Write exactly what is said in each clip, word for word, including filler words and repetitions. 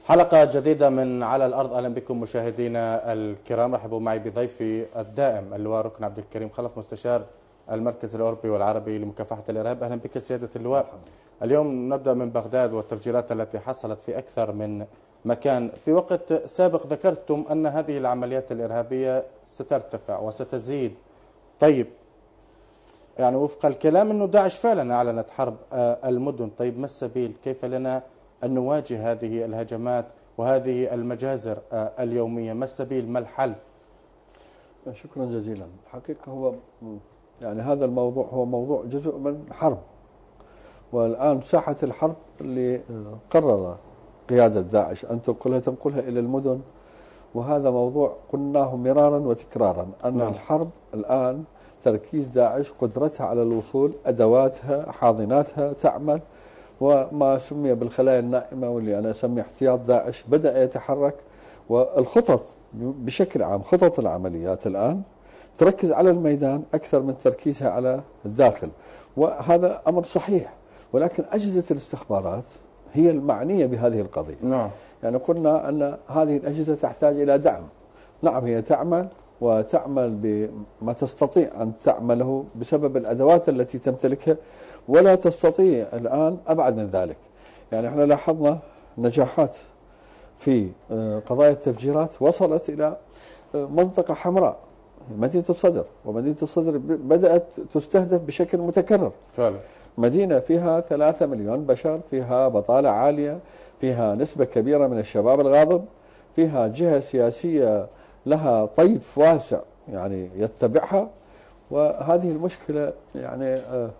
حلقة جديدة من على الأرض. أهلا بكم مشاهدينا الكرام. رحبوا معي بضيفي الدائم اللواء ركن عبد الكريم خلف، مستشار المركز الأوروبي والعربي لمكافحة الإرهاب. أهلا بك سيادة اللواء. اليوم نبدأ من بغداد والتفجيرات التي حصلت في أكثر من مكان. في وقت سابق ذكرتم أن هذه العمليات الإرهابية سترتفع وستزيد. طيب، يعني وفق الكلام أنه داعش فعلا أعلنت حرب المدن. طيب، ما السبيل؟ كيف لنا أن نواجه هذه الهجمات وهذه المجازر اليومية؟ ما السبيل؟ ما الحل؟ شكرا جزيلا. الحقيقة هو يعني هذا الموضوع هو موضوع جزء من حرب، والآن ساحة الحرب اللي قرر قيادة داعش أن تنقلها تنقلها إلى المدن، وهذا موضوع قلناه مرارا وتكرارا أن نعم. الحرب الآن تركيز داعش، قدرتها على الوصول، أدواتها، حاضناتها تعمل، وما سمي بالخلايا النائمة واللي أنا أسمي احتياط داعش بدأ يتحرك. والخطط بشكل عام، خطط العمليات الآن تركز على الميدان أكثر من تركيزها على الداخل، وهذا أمر صحيح، ولكن أجهزة الاستخبارات هي المعنية بهذه القضية. نعم. يعني قلنا أن هذه الأجهزة تحتاج إلى دعم. نعم، هي تعمل وتعمل بما تستطيع أن تعمله بسبب الأدوات التي تمتلكها، ولا تستطيع الآن أبعد من ذلك. يعني احنا لاحظنا نجاحات في قضايا التفجيرات وصلت إلى منطقة حمراء، مدينة الصدر، ومدينة الصدر بدأت تستهدف بشكل متكرر فعلا. مدينة فيها ثلاثة مليون بشر، فيها بطالة عالية، فيها نسبة كبيرة من الشباب الغاضب، فيها جهة سياسية لها طيف واسع يعني يتبعها. وهذه المشكلة يعني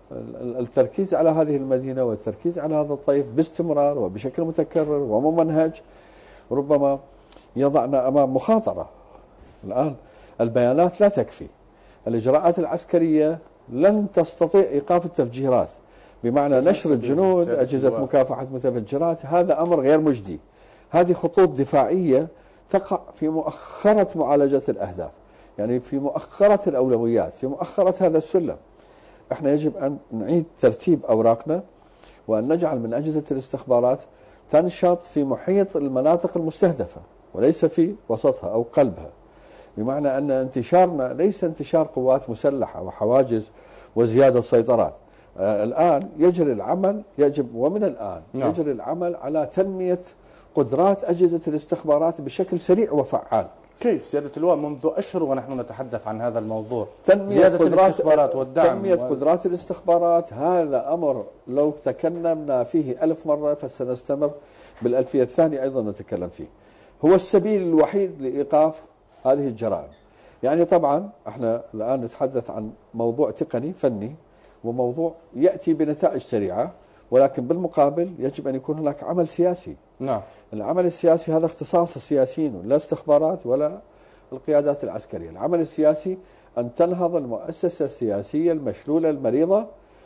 التركيز على هذه المدينة والتركيز على هذا الطيف باستمرار وبشكل متكرر وممنهج ربما يضعنا أمام مخاطرة. الآن البيانات لا تكفي، الإجراءات العسكرية لن تستطيع إيقاف التفجيرات، بمعنى نشر الجنود، أجهزة مكافحة متفجرات، هذا أمر غير مجدي. هذه خطوط دفاعية تقع في مؤخرة معالجة الأهداف، يعني في مؤخرة الأولويات، في مؤخرة هذا السلم. احنا يجب أن نعيد ترتيب أوراقنا، وأن نجعل من أجهزة الاستخبارات تنشط في محيط المناطق المستهدفة وليس في وسطها أو قلبها، بمعنى أن انتشارنا ليس انتشار قوات مسلحة وحواجز وزيادة سيطرات. آه الآن يجري العمل، يجب ومن الآن نعم. يجري العمل على تنمية قدرات أجهزة الاستخبارات بشكل سريع وفعال. كيف سيادة اللواء؟ منذ أشهر ونحن نتحدث عن هذا الموضوع، تنمية زيادة قدرات الاستخبارات والدعم. تنمية و... قدرات الاستخبارات هذا أمر لو تكلمنا فيه ألف مرة فسنستمر بالألفية الثانية أيضا نتكلم فيه. هو السبيل الوحيد لإيقاف هذه الجرائم. يعني طبعا احنا الآن نتحدث عن موضوع تقني فني وموضوع يأتي بنتائج سريعة، ولكن بالمقابل يجب أن يكون هناك عمل سياسي. نعم. العمل السياسي هذا اختصاص السياسيين، لا استخبارات ولا القيادات العسكرية. العمل السياسي أن تنهض المؤسسة السياسية المشلولة المريضة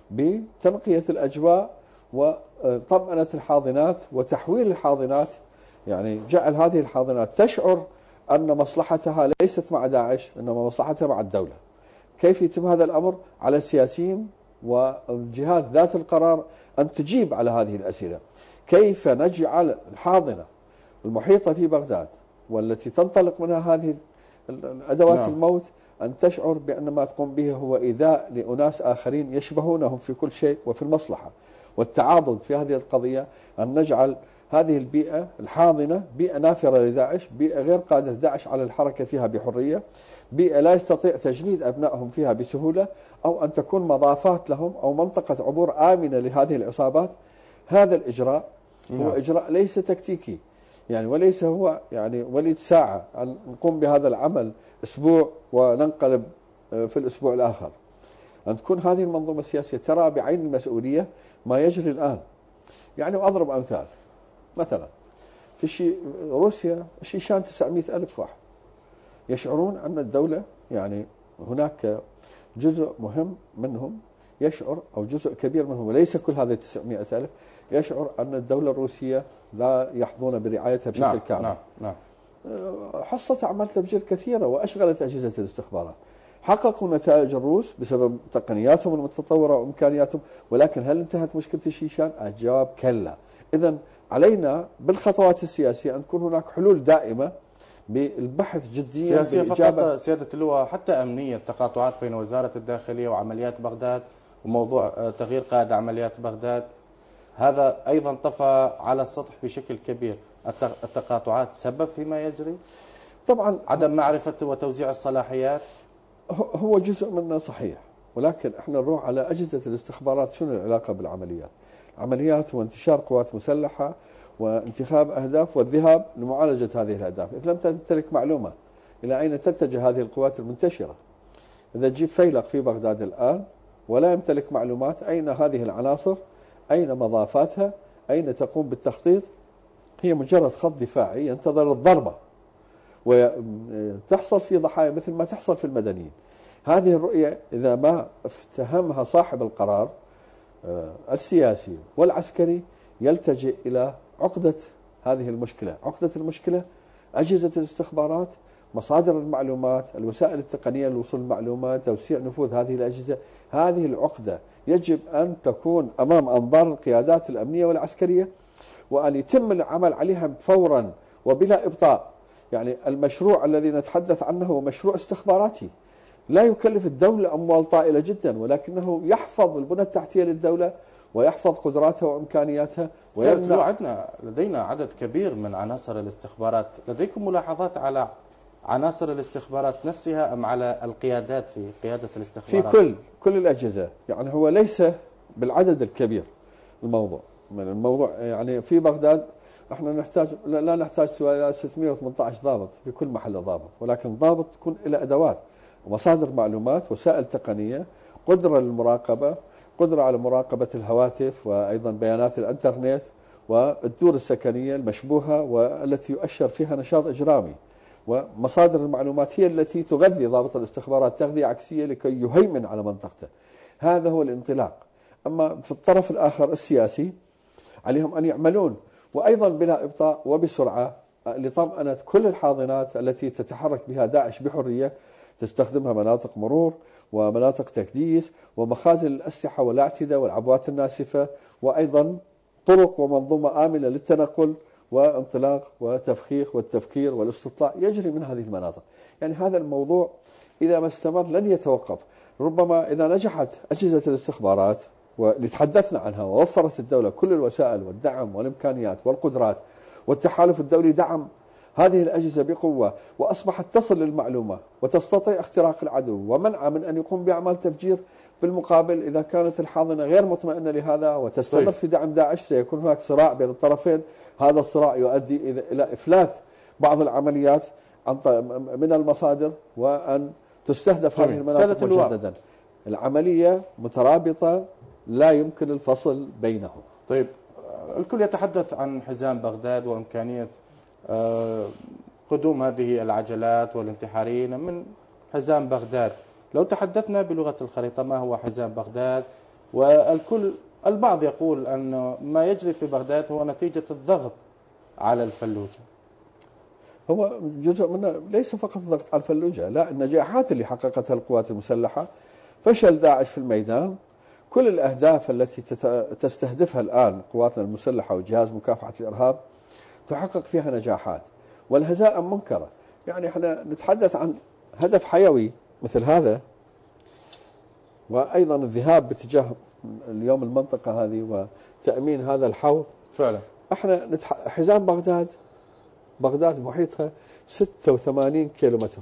بتنقية الأجواء وطمأنة الحاضنات وتحويل الحاضنات، يعني جعل هذه الحاضنات تشعر أن مصلحتها ليست مع داعش، إنما مصلحتها مع الدولة. كيف يتم هذا الأمر؟ على السياسيين والجهات ذات القرار أن تجيب على هذه الأسئلة. كيف نجعل الحاضنة المحيطة في بغداد والتي تنطلق منها هذه أدوات نعم. الموت أن تشعر بأن ما تقوم به هو إيذاء لأناس آخرين يشبهونهم في كل شيء وفي المصلحة والتعاضد في هذه القضية. أن نجعل هذه البيئة الحاضنة بيئة نافرة لداعش، بيئة غير قادرة داعش على الحركة فيها بحرية، بيئة لا يستطيع تجنيد أبنائهم فيها بسهولة، أو أن تكون مضافات لهم أو منطقة عبور آمنة لهذه العصابات. هذا الإجراء هو إجراء ليس تكتيكي، يعني وليس هو يعني وليد ساعة أن نقوم بهذا العمل أسبوع وننقلب في الأسبوع الآخر. أن تكون هذه المنظومة السياسية ترى بعين المسؤولية ما يجري الآن. يعني أضرب أمثال، مثلا في شي روسيا الشيشان تسعمئة ألف واحد، يشعرون أن الدولة يعني هناك جزء مهم منهم يشعر أو جزء كبير منهم وليس كل هذه تسعمئة ألف يشعر أن الدولة الروسية لا يحظون برعايتها بشكل نعم كامل. نعم نعم. حصلت أعمال تفجير كثيرة وأشغلت أجهزة الاستخبارات. حققوا نتائج الروس بسبب تقنياتهم المتطورة وإمكانياتهم، ولكن هل انتهت مشكلة الشيشان؟ الجواب كلا. إذا علينا بالخطوات السياسية أن تكون هناك حلول دائمة بالبحث جديا سياسية فقط سيادة اللواء، حتى أمنية، تقاطعات بين وزارة الداخلية وعمليات بغداد وموضوع تغيير قائد عمليات بغداد، هذا أيضا طفى على السطح بشكل كبير. التقاطعات سبب فيما يجري؟ طبعا عدم معرفة وتوزيع الصلاحيات هو جزء منه صحيح، ولكن احنا نروح على أجهزة الاستخبارات. شنو العلاقة بالعمليات؟ عمليات وانتشار قوات مسلحة وانتخاب أهداف والذهاب لمعالجة هذه الأهداف. إذا لم تمتلك معلومة إلى أين تتجه هذه القوات المنتشرة، إذا تجيب فيلق في بغداد الآن ولا يمتلك معلومات أين هذه العناصر، أين مضافاتها، أين تقوم بالتخطيط، هي مجرد خط دفاعي ينتظر الضربة وتحصل في ضحايا مثل ما تحصل في المدنيين. هذه الرؤية إذا ما افتهمها صاحب القرار السياسي والعسكري يلتجئ إلى عقدة هذه المشكلة. عقدة المشكلة أجهزة الاستخبارات، مصادر المعلومات، الوسائل التقنية لوصول المعلومات، توسيع نفوذ هذه الأجهزة. هذه العقدة يجب أن تكون أمام أنظار القيادات الأمنية والعسكرية، وأن يتم العمل عليها فورا وبلا إبطاء. يعني المشروع الذي نتحدث عنه هو مشروع استخباراتي لا يكلف الدولة أموال طائلة جدا، ولكنه يحفظ البنى التحتية للدولة ويحفظ قدراتها وإمكانياتها. ويمنع عندنا لدينا عدد كبير من عناصر الاستخبارات. لديكم ملاحظات على عناصر الاستخبارات نفسها أم على القيادات في قيادة الاستخبارات؟ في كل كل الأجهزة. يعني هو ليس بالعدد الكبير الموضوع من الموضوع. يعني في بغداد احنا نحتاج لا نحتاج سوى ستمئة وثمانية عشر ضابط في كل محل ضابط، ولكن ضابط تكون له أدوات ومصادر معلومات، وسائل تقنية، قدرة للمراقبة، قدرة على مراقبة الهواتف وأيضا بيانات الانترنت والدور السكنية المشبوهة والتي يؤشر فيها نشاط إجرامي. ومصادر المعلومات هي التي تغذي ضابط الاستخبارات تغذية عكسية لكي يهيمن على منطقته. هذا هو الانطلاق. أما في الطرف الآخر السياسي عليهم أن يعملون وأيضا بلا إبطاء وبسرعة لطمأنة كل الحاضنات التي تتحرك بها داعش بحرية، تستخدمها مناطق مرور ومناطق تكديس ومخازن الأسلحة والاعتداء والعبوات الناسفة، وأيضا طرق ومنظومة آمنة للتنقل وانطلاق وتفخيخ والتفكير والاستطلاع يجري من هذه المناطق. يعني هذا الموضوع إذا ما استمر لن يتوقف. ربما إذا نجحت أجهزة الاستخبارات واللي تحدثنا عنها ووفرت الدولة كل الوسائل والدعم والإمكانيات والقدرات، والتحالف الدولي دعم هذه الأجهزة بقوة، وأصبحت تصل للمعلومة وتستطيع اختراق العدو ومنعه من أن يقوم بأعمال تفجير. بالمقابل إذا كانت الحاضنة غير مطمئنة لهذا وتستمر في دعم داعش، سيكون هناك صراع بين الطرفين. هذا الصراع يؤدي إلى إفلاس بعض العمليات من المصادر وأن تستهدف هذه المناطق مجددا. العملية مترابطة لا يمكن الفصل بينهم. طيب، الكل يتحدث عن حزام بغداد وإمكانية قدوم هذه العجلات والانتحاريين من حزام بغداد. لو تحدثنا بلغة الخريطة، ما هو حزام بغداد؟ والكل البعض يقول أن ما يجري في بغداد هو نتيجة الضغط على الفلوجة. هو جزء منه ليس فقط الضغط على الفلوجة، لا، النجاحات اللي حققتها القوات المسلحة، فشل داعش في الميدان، كل الأهداف التي تستهدفها الآن قواتنا المسلحة وجهاز مكافحة الإرهاب تحقق فيها نجاحات، والهزائم منكرة. يعني احنا نتحدث عن هدف حيوي مثل هذا، وأيضا الذهاب باتجاه اليوم المنطقة هذه وتأمين هذا الحوض. فعلا احنا نتح... حزام بغداد بغداد محيطها ستة وثمانين كيلومتر،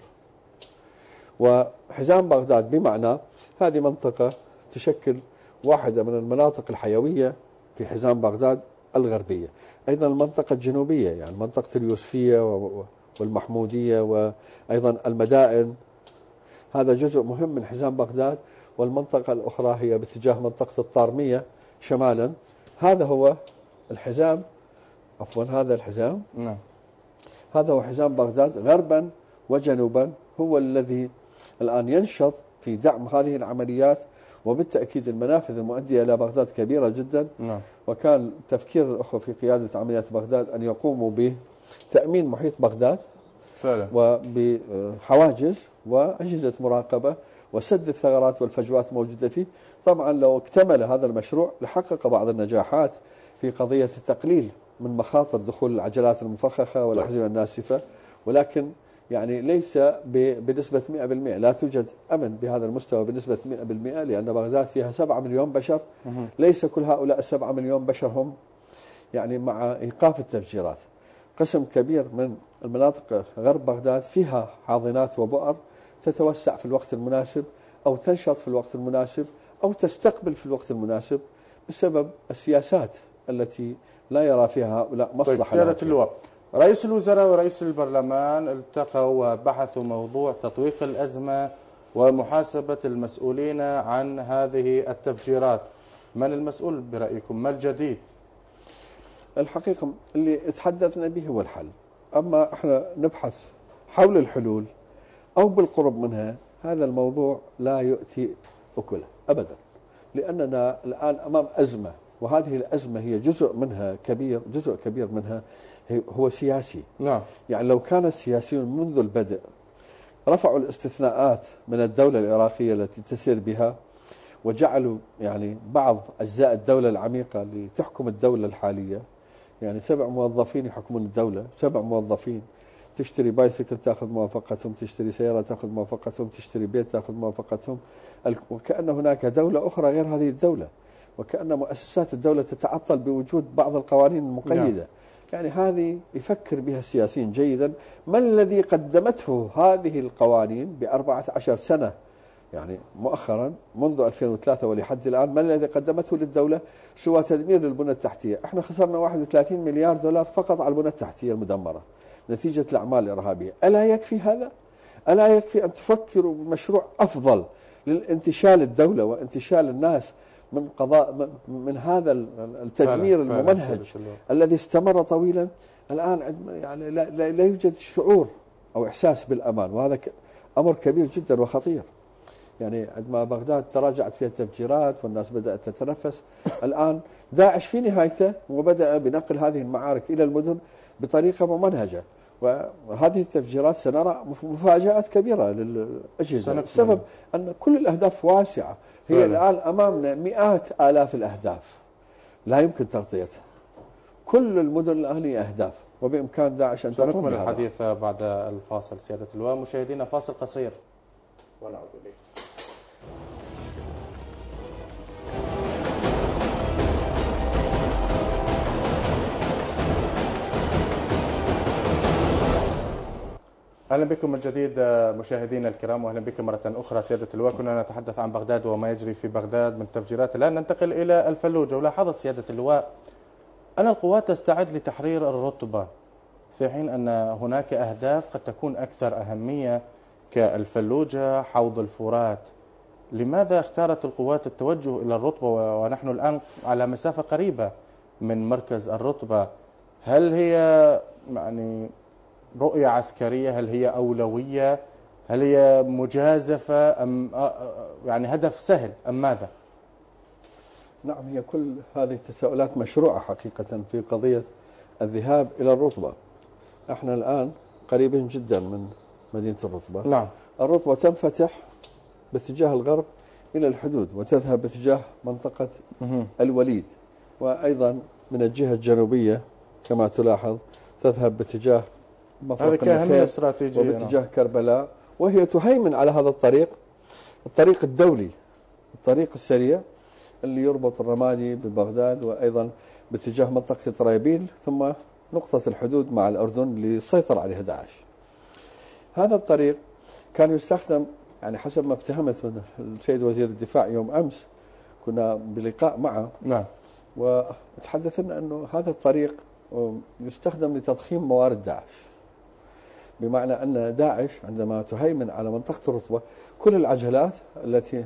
وحزام بغداد بمعنى هذه منطقة تشكل واحدة من المناطق الحيوية في حزام بغداد الغربية. أيضا المنطقة الجنوبية يعني منطقة اليوسفية والمحمودية وأيضا المدائن، هذا جزء مهم من حزام بغداد. والمنطقة الأخرى هي باتجاه منطقة الطارمية شمالا. هذا هو الحزام، عفوا هذا الحزام نعم هذا هو حزام بغداد غربا وجنوبا، هو الذي الآن ينشط في دعم هذه العمليات. وبالتأكيد المنافذ المؤدية إلى بغداد كبيرة جدا. نعم. وكان تفكير الأخوة في قيادة عمليات بغداد أن يقوموا بتأمين محيط بغداد فعلا، وبحواجز وأجهزة مراقبة وسد الثغرات والفجوات الموجودة فيه. طبعا لو اكتمل هذا المشروع لحقق بعض النجاحات في قضية التقليل من مخاطر دخول العجلات المفخخة والأحزمة الناسفة، ولكن يعني ليس بنسبة مئة بالمئة. لا توجد أمن بهذا المستوى بنسبة مئة بالمئة، لأن بغداد فيها سبعة مليون بشر. ليس كل هؤلاء السبعة مليون بشر هم يعني مع إيقاف التفجيرات. قسم كبير من المناطق غرب بغداد فيها حاضنات وبؤر تتوسع في الوقت المناسب، أو تنشط في الوقت المناسب، أو تستقبل في الوقت المناسب، بسبب السياسات التي لا يرى فيها هؤلاء مصلحة. طيب سيادة اللواء، رئيس الوزراء ورئيس البرلمان التقوا وبحثوا موضوع تطويق الأزمة ومحاسبة المسؤولين عن هذه التفجيرات. من المسؤول برأيكم؟ ما الجديد؟ الحقيقة اللي تحدثنا به هو الحل، أما احنا نبحث حول الحلول أو بالقرب منها، هذا الموضوع لا يؤتي أكله أبدا، لأننا الآن أمام أزمة، وهذه الأزمة هي جزء منها كبير، جزء كبير منها هو سياسي. نعم. يعني لو كان السياسيون منذ البدء رفعوا الاستثناءات من الدولة العراقية التي تسير بها، وجعلوا يعني بعض أجزاء الدولة العميقة لتحكم الدولة الحالية، يعني سبع موظفين يحكمون الدولة، سبع موظفين، تشتري بايسكل تأخذ موافقتهم، تشتري سيارة تأخذ موافقتهم، تشتري بيت تأخذ موافقتهم، وكأن هناك دولة أخرى غير هذه الدولة، وكأن مؤسسات الدولة تتعطل بوجود بعض القوانين المقيدة. نعم. يعني هذه يفكر بها السياسيين جيدا. ما الذي قدمته هذه القوانين بأربعة عشر سنة، يعني مؤخرا منذ ألفين وثلاثة ولحد الآن، ما الذي قدمته للدولة سوى تدمير للبنى التحتية؟ احنا خسرنا واحد وثلاثين مليار دولار فقط على البنى التحتية المدمرة نتيجة الأعمال الإرهابية. ألا يكفي هذا؟ ألا يكفي أن تفكروا بمشروع أفضل للانتشال الدولة وانتشال الناس من قضاء من هذا التدمير فعلا الممنهج فعلا الذي استمر طويلا؟ الآن يعني لا, لا, لا يوجد شعور أو إحساس بالأمان، وهذا أمر كبير جدا وخطير. يعني عندما بغداد تراجعت فيها التفجيرات والناس بدأت تتنفس، الآن داعش في نهايته وبدأ بنقل هذه المعارك إلى المدن بطريقة ممنهجة، وهذه التفجيرات سنرى مفاجآت كبيرة للأجهزة. السبب أن كل الأهداف واسعة، هي فعلا. الآن أمامنا مئات آلاف الأهداف لا يمكن تغطيتها، كل المدن الآن هي أهداف، وبإمكان داعش أن تقوم سنكمل الحديث بعد الفاصل. سيادة اللواء، مشاهدينا فاصل قصير ونعود إليك. أهلا بكم من جديد مشاهدينا الكرام، وأهلا بكم مرة أخرى سيادة اللواء. كنا نتحدث عن بغداد وما يجري في بغداد من تفجيرات. الآن ننتقل إلى الفلوجة، ولاحظت سيادة اللواء أن القوات تستعد لتحرير الرطبة، في حين أن هناك أهداف قد تكون أكثر أهمية كالفلوجة، حوض الفرات. لماذا اختارت القوات التوجه إلى الرطبة ونحن الآن على مسافة قريبة من مركز الرطبة؟ هل هي يعني رؤية عسكرية؟ هل هي أولوية؟ هل هي مجازفة أم يعني هدف سهل أم ماذا؟ نعم، هي كل هذه التساؤلات مشروعة حقيقة في قضية الذهاب إلى الرطبة. احنا الآن قريبين جدا من مدينة الرطبة. نعم. الرطبة تنفتح باتجاه الغرب إلى الحدود وتذهب باتجاه منطقة الوليد، وأيضا من الجهة الجنوبية كما تلاحظ تذهب باتجاه هذه كأهمية استراتيجية وباتجاه نعم. كربلاء، وهي تهيمن على هذا الطريق، الطريق الدولي، الطريق السريع اللي يربط الرمادي ببغداد، وأيضا باتجاه منطقة طرابيل، ثم نقطة الحدود مع الأردن اللي سيطر عليها داعش. هذا الطريق كان يستخدم يعني حسب ما افتهمت من السيد وزير الدفاع يوم أمس، كنا بلقاء معه. نعم. وتحدثنا أنه هذا الطريق يستخدم لتضخيم موارد داعش، بمعنى أن داعش عندما تهيمن على منطقة الرطبة كل العجلات التي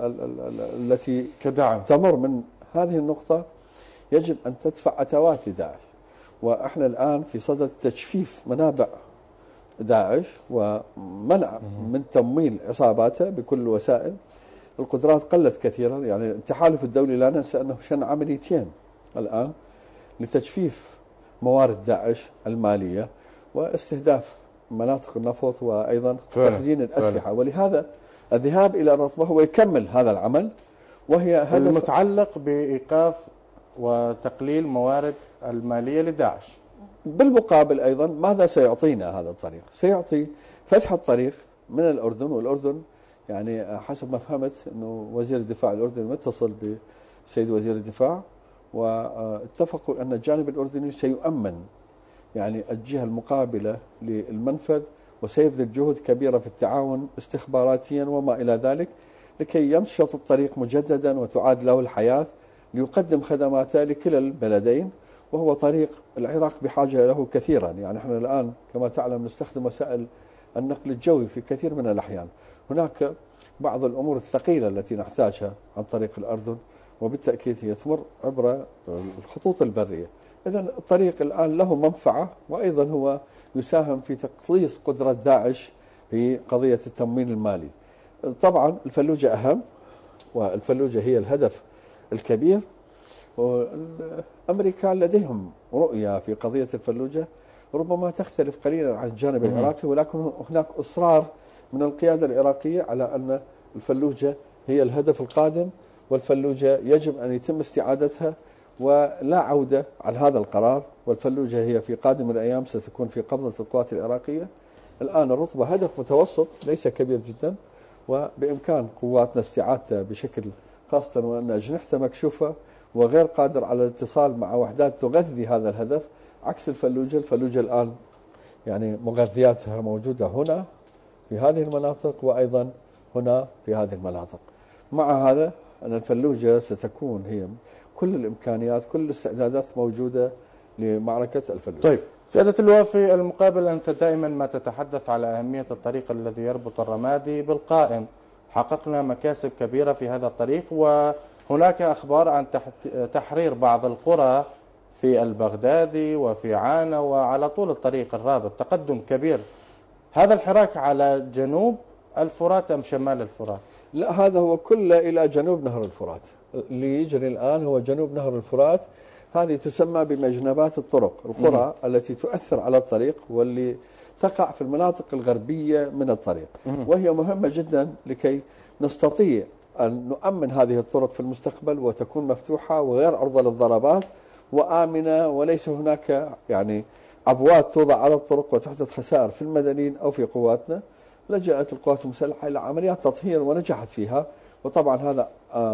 التي كدعم تمر من هذه النقطة يجب أن تدفع أتوات لداعش. وإحنا الآن في صدد تجفيف منابع داعش ومنع من تمويل عصاباته بكل الوسائل. القدرات قلت كثيرا، يعني التحالف الدولي لا ننسى أنه شن عمليتين الآن لتجفيف موارد داعش المالية واستهداف مناطق النفط وأيضا تخزين الأسلحة. ولهذا الذهاب إلى الرطبة هو يكمل هذا العمل، وهي هدف المتعلق بإيقاف وتقليل موارد المالية لداعش. بالمقابل أيضا ماذا سيعطينا هذا الطريق؟ سيعطي فتح الطريق من الأردن، والأردن يعني حسب ما فهمت أنه وزير الدفاع الأردني متصل بسيد وزير الدفاع، واتفقوا أن الجانب الأردني سيؤمن يعني الجهة المقابلة للمنفذ، وسيبذل جهود كبيرة في التعاون استخباراتيا وما إلى ذلك لكي ينشط الطريق مجددا وتعاد له الحياة ليقدم خدماته لكلا البلدين، وهو طريق العراق بحاجة له كثيرا. يعني احنا الآن كما تعلم نستخدم وسائل النقل الجوي في كثير من الأحيان، هناك بعض الأمور الثقيلة التي نحتاجها عن طريق الأردن، وبالتأكيد هي تمر عبر الخطوط البرية. إذا الطريق الآن له منفعة، وأيضا هو يساهم في تقليص قدرة داعش في قضية التموين المالي. طبعا الفلوجة أهم، والفلوجة هي الهدف الكبير، والأمريكان لديهم رؤية في قضية الفلوجة ربما تختلف قليلا عن الجانب العراقي، ولكن هناك إصرار من القيادة العراقية على أن الفلوجة هي الهدف القادم، والفلوجة يجب أن يتم استعادتها ولا عودة عن هذا القرار، والفلوجة هي في قادم الأيام ستكون في قبضة القوات العراقية. الآن الرطبة هدف متوسط ليس كبير جدا، وبإمكان قواتنا استعادته بشكل، خاصة وأن أجنحته مكشوفة وغير قادر على الاتصال مع وحدات تغذي هذا الهدف، عكس الفلوجة. الفلوجة الآن يعني مغذياتها موجودة هنا في هذه المناطق، وأيضا هنا في هذه المناطق. مع هذا أن الفلوجة ستكون هي كل الإمكانيات كل الاستعدادات موجودة لمعركة الفلوجة. طيب سيادة اللواء، في المقابل أنت دائما ما تتحدث على أهمية الطريق الذي يربط الرمادي بالقائم. حققنا مكاسب كبيرة في هذا الطريق، وهناك أخبار عن تحرير بعض القرى في البغدادي وفي عانة وعلى طول الطريق الرابط، تقدم كبير. هذا الحراك على جنوب الفرات أم شمال الفرات؟ لا، هذا هو كله إلى جنوب نهر الفرات. اللي يجري الآن هو جنوب نهر الفرات. هذه تسمى بمجنبات الطرق، القرى م. التي تؤثر على الطريق واللي تقع في المناطق الغربية من الطريق، م. وهي مهمة جدا لكي نستطيع أن نؤمن هذه الطرق في المستقبل وتكون مفتوحة وغير عرضة للضربات وآمنة، وليس هناك يعني عبوات توضع على الطرق وتحدث خسائر في المدنيين أو في قواتنا. لجأت القوات المسلحة إلى عمليات تطهير ونجحت فيها، وطبعا هذا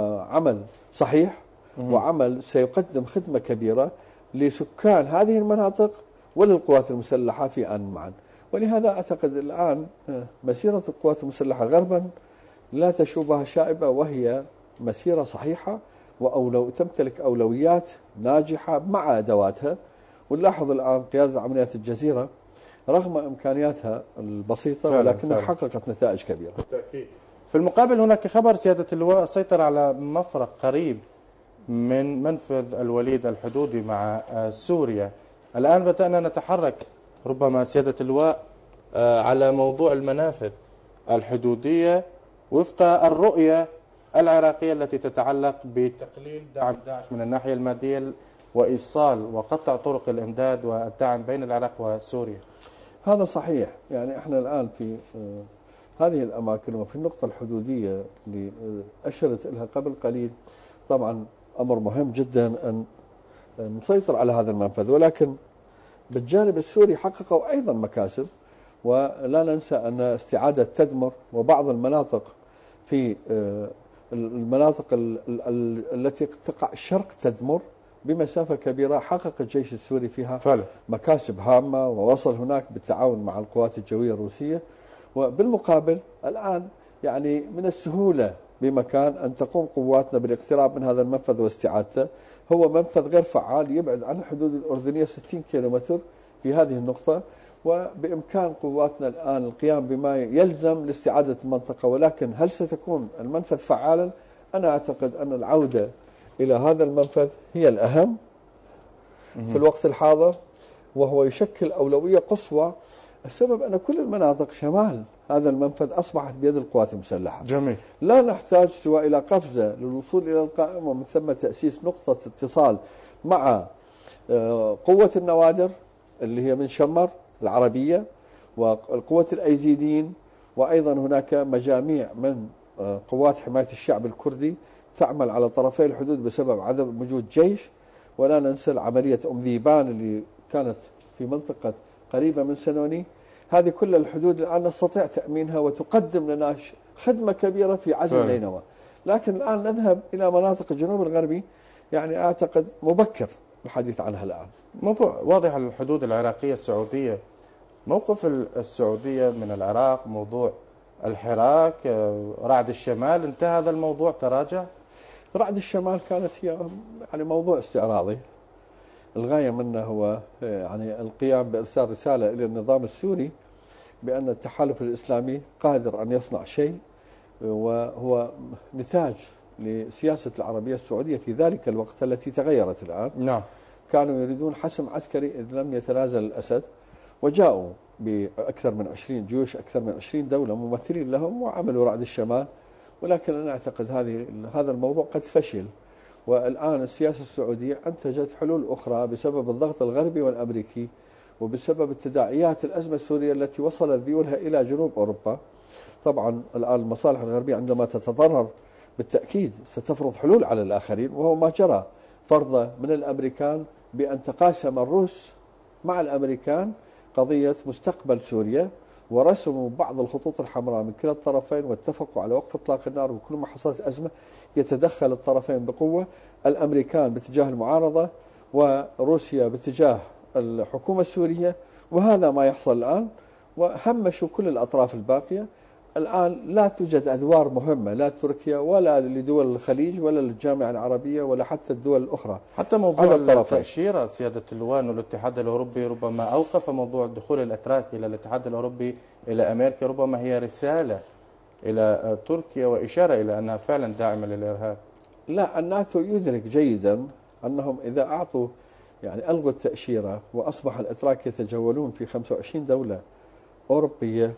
عمل صحيح وعمل سيقدم خدمة كبيرة لسكان هذه المناطق وللقوات المسلحة في آن معا. ولهذا أعتقد الآن مسيرة القوات المسلحة غربا لا تشوبها شائبة، وهي مسيرة صحيحة وأولو تمتلك أولويات ناجحة مع أدواتها. ونلاحظ الآن قيادة عمليات الجزيرة رغم إمكانياتها البسيطة ولكنها حققت نتائج كبيرة بالتأكيد. في المقابل هناك خبر سيادة اللواء سيطر على مفرق قريب من منفذ الوليد الحدودي مع سوريا. الآن بدأنا نتحرك ربما سيادة اللواء على موضوع المنافذ الحدودية وفق الرؤية العراقية التي تتعلق بتقليل دعم داعش من الناحية المادية وإيصال وقطع طرق الإمداد والدعم بين العراق وسوريا. هذا صحيح. يعني احنا الآن في هذه الأماكن وفي النقطة الحدودية اللي أشرت لها قبل قليل، طبعا أمر مهم جدا أن نسيطر على هذا المنفذ، ولكن بالجانب السوري حققوا أيضا مكاسب. ولا ننسى أن استعادة تدمر وبعض المناطق في المناطق التي تقع شرق تدمر بمسافة كبيرة حقق الجيش السوري فيها فعلا مكاسب هامة، ووصل هناك بالتعاون مع القوات الجوية الروسية. وبالمقابل الآن يعني من السهولة بمكان أن تقوم قواتنا بالاقتراب من هذا المنفذ واستعادته. هو منفذ غير فعال يبعد عن الحدود الأردنية ستين كيلومتر في هذه النقطة، وبإمكان قواتنا الآن القيام بما يلزم لاستعادة المنطقة. ولكن هل ستكون المنفذ فعالا؟ أنا أعتقد أن العودة إلى هذا المنفذ هي الأهم في الوقت الحاضر، وهو يشكل أولوية قصوى. السبب أن كل المناطق شمال هذا المنفذ أصبحت بيد القوات المسلحة. جميل. لا نحتاج سوى إلى قفزة للوصول إلى القائم، ومن ثم تأسيس نقطة اتصال مع قوة النوادر اللي هي من شمر العربية وقوة الأيزيديين، وأيضا هناك مجاميع من قوات حماية الشعب الكردي تعمل على طرفي الحدود بسبب عدم وجود جيش. ولا ننسى عملية أم ذيبان اللي كانت في منطقة قريبة من سنوني. هذه كل الحدود الآن نستطيع تأمينها وتقدم لنا خدمة كبيرة في عزل نينوى. لكن الآن نذهب إلى مناطق الجنوب الغربي، يعني أعتقد مبكر الحديث عنها الآن. موضوع واضح على الحدود العراقية السعودية. موقف السعودية من العراق، موضوع الحراك، رعد الشمال، انتهى هذا الموضوع تراجع؟ رعد الشمال كانت هي يعني موضوع استعراضي، الغاية منه هو يعني القيام بإرسال رسالة إلى النظام السوري بأن التحالف الإسلامي قادر أن يصنع شيء، وهو نتاج لسياسة العربية السعودية في ذلك الوقت التي تغيرت الآن. نعم. كانوا يريدون حسم عسكري إذ لم يتنازل الأسد، وجاءوا بأكثر من عشرين جيوش، أكثر من عشرين دولة ممثلين لهم، وعملوا رعد الشمال. ولكن أنا أعتقد هذه هذا الموضوع قد فشل، والآن السياسة السعودية أنتجت حلول أخرى بسبب الضغط الغربي والأمريكي، وبسبب التداعيات الأزمة السورية التي وصلت ذيولها إلى جنوب أوروبا. طبعا الآن المصالح الغربية عندما تتضرر بالتأكيد ستفرض حلول على الآخرين، وهو ما جرى فرض من الأمريكان بأن تقاسم الروس مع الأمريكان قضية مستقبل سوريا، ورسموا بعض الخطوط الحمراء من كلا الطرفين، واتفقوا على وقف إطلاق النار. وكل ما حصلت أزمة يتدخل الطرفين بقوة، الأمريكان باتجاه المعارضة وروسيا باتجاه الحكومة السورية، وهذا ما يحصل الآن. وهمشوا كل الأطراف الباقية. الآن لا توجد أدوار مهمة لا تركيا ولا لدول الخليج ولا للجامعة العربية ولا حتى الدول الأخرى. حتى موضوع التأشيرة سيادة اللواء والاتحاد الأوروبي ربما أوقف موضوع دخول الأتراك إلى الاتحاد الأوروبي إلى أمريكا، ربما هي رسالة إلى تركيا وإشارة إلى أنها فعلا داعمة للإرهاب. لا، الناتو يدرك جيدا أنهم إذا أعطوا يعني ألغوا التأشيرة وأصبح الأتراك يتجولون في خمسة وعشرين دولة أوروبية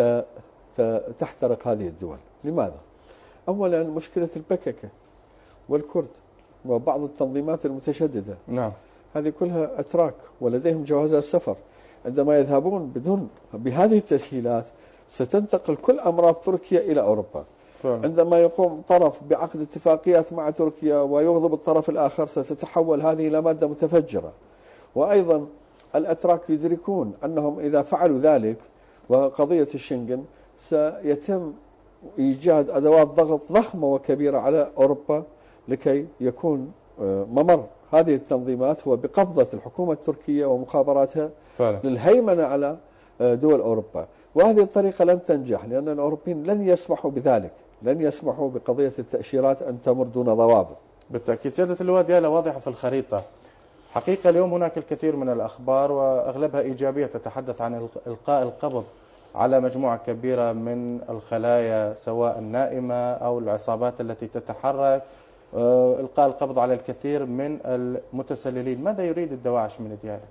ستحترق هذه الدول. لماذا؟ أولا مشكلة البككة والكرد وبعض التنظيمات المتشددة. نعم. هذه كلها أتراك ولديهم جوازات سفر. عندما يذهبون بدون بهذه التسهيلات ستنتقل كل أمراض تركيا إلى أوروبا. فعلا. عندما يقوم طرف بعقد اتفاقيات مع تركيا ويغضب الطرف الآخر ستتحول هذه إلى مادة متفجرة. وأيضا الأتراك يدركون أنهم إذا فعلوا ذلك وقضية الشنغن سيتم إيجاد أدوات ضغط ضخمة وكبيرة على أوروبا لكي يكون ممر هذه التنظيمات هو بقبضة الحكومة التركية ومخابراتها فعلا. للهيمنة على دول أوروبا. وهذه الطريقة لن تنجح، لأن الأوروبيين لن يسمحوا بذلك، لن يسمحوا بقضية التأشيرات أن تمر دون ضوابط. بالتأكيد. سيادة اللواء ديالة واضحة في الخريطة. حقيقة اليوم هناك الكثير من الأخبار وأغلبها إيجابية تتحدث عن إلقاء القبض على مجموعة كبيرة من الخلايا سواء النائمة أو العصابات التي تتحرك، إلقاء القبض على الكثير من المتسللين. ماذا يريد الدواعش من ديالة؟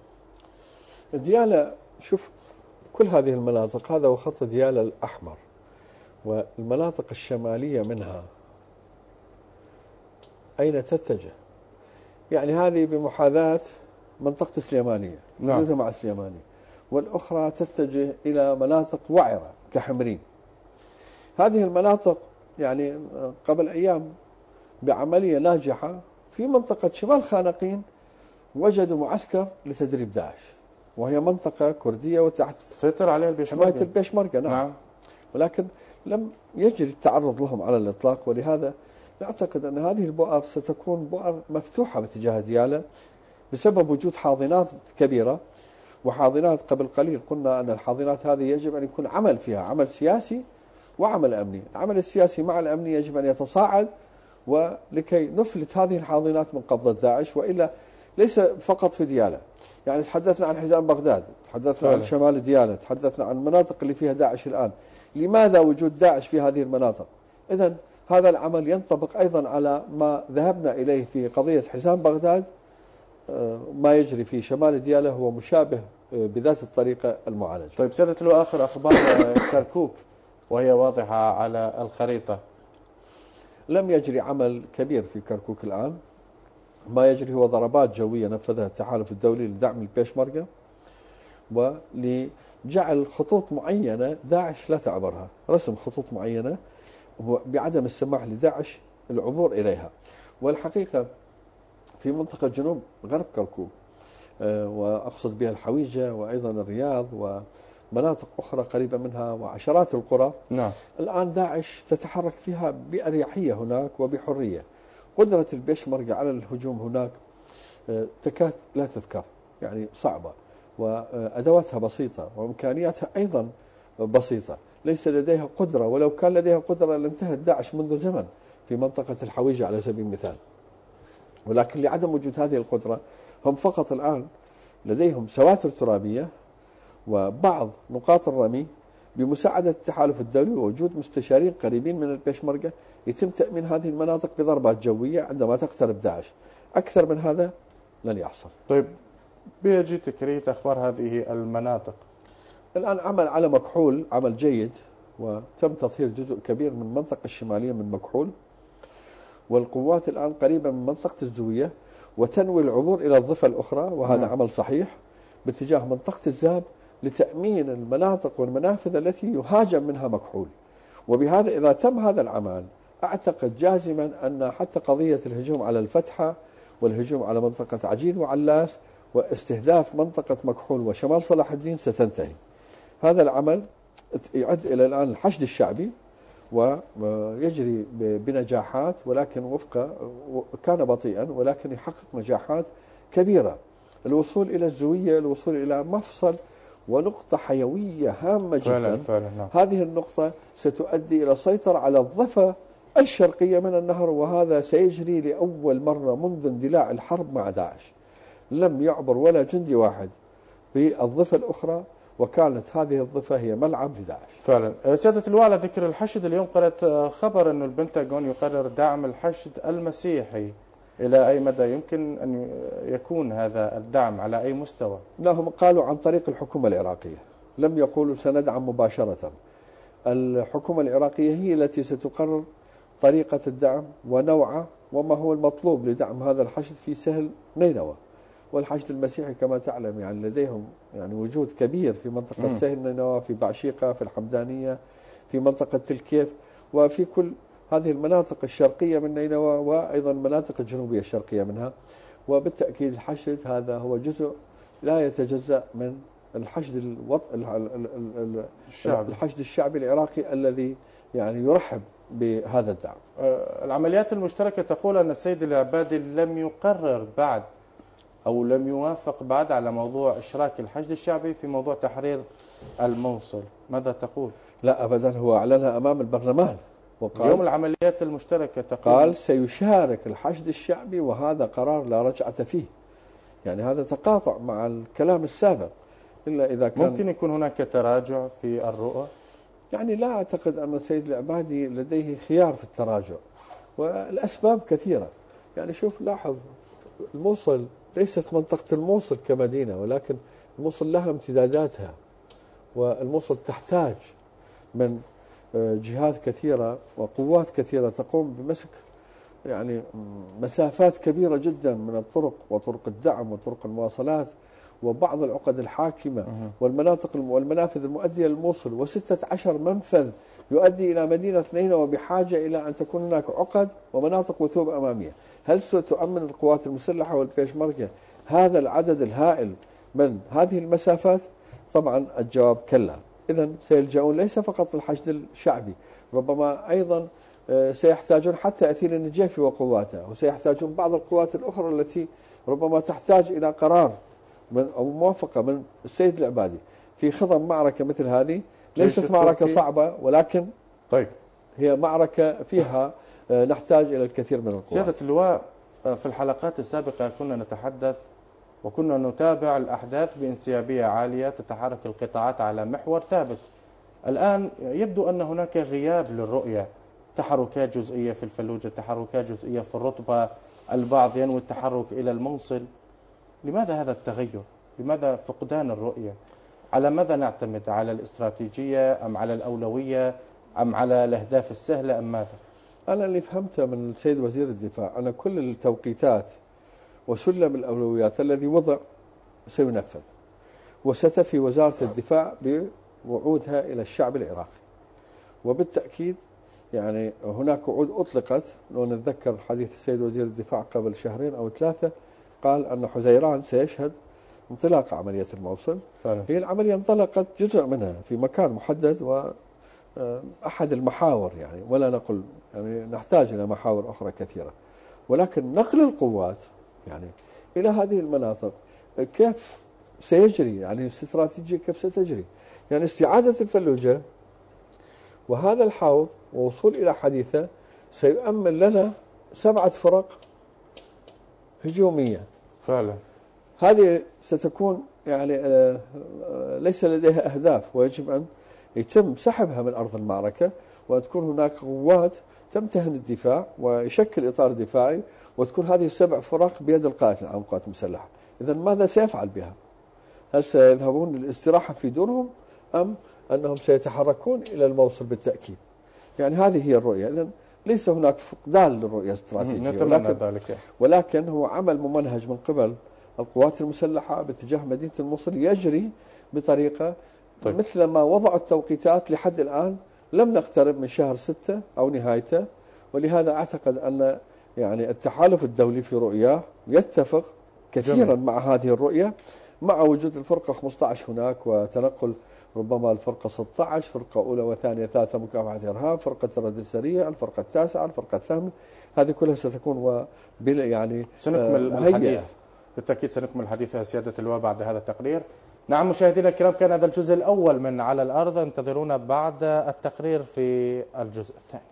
ديالة شوف كل هذه المناطق، هذا هو خط ديالة الأحمر، والمناطق الشمالية منها أين تتجه؟ يعني هذه بمحاذاة منطقة سليمانية، نعم. مع سليمانية، والأخرى تتجه إلى مناطق وعرة كحمرين. هذه المناطق يعني قبل أيام بعملية ناجحة في منطقة شمال خانقين وجدوا معسكر لتدريب داعش، وهي منطقة كردية وتحت سيطر عليها البيشمركة. حماية البيشمركة. نعم. نعم. ولكن لم يجري التعرض لهم على الإطلاق، ولهذا نعتقد أن هذه البؤر ستكون بؤر مفتوحة باتجاه ديالة بسبب وجود حاضنات كبيرة. وحاضنات قبل قليل قلنا أن الحاضنات هذه يجب أن يكون عمل فيها عمل سياسي وعمل أمني. العمل السياسي مع الأمني يجب أن يتصاعد، ولكي نفلت هذه الحاضنات من قبضة داعش، وإلا ليس فقط في ديالة. يعني تحدثنا عن حزام بغداد، تحدثنا فعلا. عن شمال ديالة، تحدثنا عن المناطق اللي فيها داعش الآن. لماذا وجود داعش في هذه المناطق؟ إذن هذا العمل ينطبق أيضا على ما ذهبنا إليه في قضية حزام بغداد. ما يجري في شمال ديالة هو مشابه بذات الطريقة المعالجة. طيب سيادة اللواء، آخر أخبار كركوك وهي واضحة على الخريطة. لم يجري عمل كبير في كركوك الآن. ما يجري هو ضربات جوية نفذها التحالف الدولي لدعم البيشمركة ولجعل خطوط معينة داعش لا تعبرها، رسم خطوط معينة بعدم السماح لداعش العبور إليها. والحقيقة في منطقة جنوب غرب كركوك، وأقصد بها الحويجة وأيضا الرياض ومناطق أخرى قريبة منها وعشرات القرى. نعم. الآن داعش تتحرك فيها بأريحية هناك وبحرية. قدرة البيشمركة على الهجوم هناك تكاد لا تذكر، يعني صعبة، وأدواتها بسيطة وإمكانياتها أيضا بسيطة. ليس لديها قدرة، ولو كان لديها قدرة لانتهت داعش منذ زمن في منطقة الحويجة على سبيل المثال. ولكن لعدم وجود هذه القدرة هم فقط الآن لديهم سواتر ترابية وبعض نقاط الرمي بمساعدة التحالف الدولي ووجود مستشارين قريبين من البيشمركة يتم تأمين هذه المناطق بضربات جوية عندما تقترب داعش. أكثر من هذا لن يحصل. طيب، بيجي تكريت أخبار هذه المناطق. الآن عمل على مكحول عمل جيد، وتم تطهير جزء كبير من المنطقة الشمالية من مكحول، والقوات الآن قريبة من منطقة الزوية وتنوي العبور إلى الضفة الأخرى، وهذا نعم. عمل صحيح باتجاه منطقة الزاب لتأمين المناطق والمنافذ التي يهاجم منها مكحول. وبهذا إذا تم هذا العمل أعتقد جازما أن حتى قضية الهجوم على الفتحة والهجوم على منطقة عجين وعلاس واستهداف منطقة مكحول وشمال صلاح الدين ستنتهي. هذا العمل يعد إلى الآن الحشد الشعبي ويجري بنجاحات، ولكن وفق كان بطيئا ولكن يحقق نجاحات كبيرة. الوصول إلى الزوية، الوصول إلى مفصل ونقطة حيوية هامة جدا. فعلا فعلا نعم. هذه النقطة ستؤدي إلى السيطرة على الضفة الشرقية من النهر، وهذا سيجري لأول مرة منذ اندلاع الحرب مع داعش. لم يعبر ولا جندي واحد في الضفة الأخرى، وكانت هذه الضفة هي ملعب لداعش. فعلا. سيادة اللواء، على ذكر الحشد، اليوم قرأت خبر أن البنتاغون يقرر دعم الحشد المسيحي. إلى أي مدى يمكن أن يكون هذا الدعم؟ على أي مستوى؟ لا، هم قالوا عن طريق الحكومة العراقية، لم يقولوا سندعم مباشرة. الحكومة العراقية هي التي ستقرر طريقة الدعم ونوعه وما هو المطلوب لدعم هذا الحشد في سهل نينوى. والحشد المسيحي كما تعلم يعني لديهم يعني وجود كبير في منطقة م. سهل نينوى، في بعشيقة، في الحمدانية، في منطقة الكيف، وفي كل هذه المناطق الشرقية من نينوى، وأيضا المناطق الجنوبية الشرقية منها. وبالتأكيد الحشد هذا هو جزء لا يتجزأ من الحشد الوط... الشعب. الحشد الشعبي العراقي الذي يعني يرحب بهذا الدعم. العمليات المشتركة تقول أن السيد العبادي لم يقرر بعد أو لم يوافق بعد على موضوع إشراك الحشد الشعبي في موضوع تحرير الموصل. ماذا تقول؟ لا أبدا، هو أعلنها أمام البرلمان وقال يوم العمليات المشتركة تقول قال سيشارك الحشد الشعبي، وهذا قرار لا رجعة فيه. يعني هذا تقاطع مع الكلام السابق. إلا إذا كان ممكن يكون هناك تراجع في الرؤى. يعني لا أعتقد أن السيد العبادي لديه خيار في التراجع، والأسباب كثيرة. يعني شوف، لاحظ، الموصل ليست منطقة الموصل كمدينة، ولكن الموصل لها امتداداتها، والموصل تحتاج من جهات كثيرة وقوات كثيرة تقوم بمسك يعني مسافات كبيرة جدا من الطرق وطرق الدعم وطرق المواصلات وبعض العقد الحاكمة والمناطق والمنافذ المؤدية للموصل، وستة عشر منفذ يؤدي إلى مدينة نينوى، بحاجة إلى أن تكون هناك عقد ومناطق وثوب أمامية. هل ستؤمن القوات المسلحة والبيشمركة هذا العدد الهائل من هذه المسافات؟ طبعا الجواب كلا. إذن سيلجؤون ليس فقط الحشد الشعبي، ربما أيضا سيحتاجون حتى أثيل النجيفي وقواته، وسيحتاجون بعض القوات الأخرى التي ربما تحتاج إلى قرار من أو موافقة من السيد العبادي في خضم معركة مثل هذه. ليست معركة صعبة، ولكن طيب هي معركة فيها نحتاج إلى الكثير من القوات. سيادة اللواء، في الحلقات السابقة كنا نتحدث وكنا نتابع الأحداث بانسيابية عالية، تتحرك القطاعات على محور ثابت. الآن يبدو أن هناك غياب للرؤية، تحركات جزئية في الفلوجة، تحركات جزئية في الرطبة، البعض ينوي التحرك إلى الموصل. لماذا هذا التغير؟ لماذا فقدان الرؤية؟ على ماذا نعتمد؟ على الاستراتيجية أم على الأولوية أم على الأهداف السهلة أم ماذا؟ أنا اللي فهمته من السيد وزير الدفاع أن كل التوقيتات وسلم الأولويات الذي وضع سينفذ، وستفي وزارة الدفاع بوعودها إلى الشعب العراقي. وبالتأكيد يعني هناك وعود أطلقت، لو نتذكر حديث السيد وزير الدفاع قبل شهرين أو ثلاثة، قال أن حزيران سيشهد انطلاق عملية الموصل. فعلا. هي العملية انطلقت جزء منها في مكان محدد وأحد المحاور يعني، ولا نقل يعني نحتاج إلى محاور أخرى كثيرة، ولكن نقل القوات يعني إلى هذه المناطق كيف سيجري؟ يعني الاستراتيجية كيف ستجري؟ يعني استعادة الفلوجة وهذا الحوض ووصول إلى حديثة سيؤمن لنا سبعة فرق هجومية فعلا. هذه ستكون يعني ليس لديها أهداف، ويجب أن يتم سحبها من أرض المعركة، وأن تكون هناك قوات تمتهن الدفاع ويشكل إطار دفاعي، وتكون هذه السبع فرق بيد القائد العام للقوات المسلحة. إذا ماذا سيفعل بها؟ هل سيذهبون للاستراحة في دورهم أم أنهم سيتحركون إلى الموصل بالتأكيد؟ يعني هذه هي الرؤية. إذا ليس هناك فقدان للرؤية الاستراتيجية، نتمنى ولكن, ذلك. ولكن هو عمل ممنهج من قبل القوات المسلحة باتجاه مدينة الموصل يجري بطريقة طيب. مثل ما وضعوا التوقيتات لحد الآن لم نقترب من شهر ستة أو نهايته، ولهذا أعتقد أن يعني التحالف الدولي في رؤياه يتفق كثيرا جميل. مع هذه الرؤية، مع وجود الفرقة خمسة عشر هناك وتنقل ربما الفرقة ستة عشر، فرقة أولى وثانية ثالثة مكافحة إرهاب، فرقة الرد السريع، الفرقة التاسعة، الفرقة الثامنة، هذه كلها ستكون وبال يعني سنكمل آه الحديث بالتأكيد، سنكمل الحديث يا سيادة اللواء بعد هذا التقرير. نعم مشاهدينا الكرام، كان هذا الجزء الأول من على الأرض، انتظرونا بعد التقرير في الجزء الثاني.